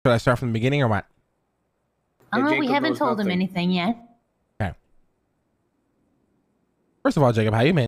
Should I start from the beginning or what? We haven't told him anything yet. Okay. First of all, Jacob, how you been?